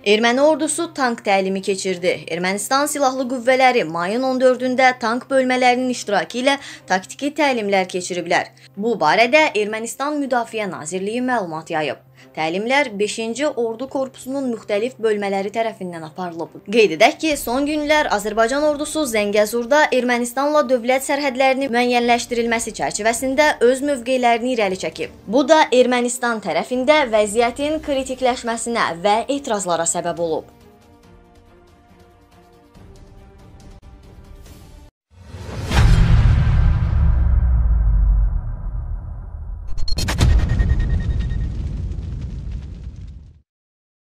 Erməni ordusu tank təlimi keçirdi. Ermənistan Silahlı Qüvvələri mayın 14-də tank bölmələrinin iştirakı ilə taktiki təlimlər keçiriblər. Bu barədə Ermənistan Müdafiə Nazirliyi məlumat yayıb. Təlimlər 5-ci Ordu Korpusunun müxtəlif bölmələri tərəfindən aparılıb. Qeyd edək ki, son günlər Azərbaycan ordusu Zəngəzurda Ermənistanla dövlət sərhədlərini müəyyənləşdirilməsi çərçivəsində öz mövqelərini irəli çəkib. Bu da Ermənistan tərəfində vəziyyətin kritikləşməsinə və etirazlara səbəb olub.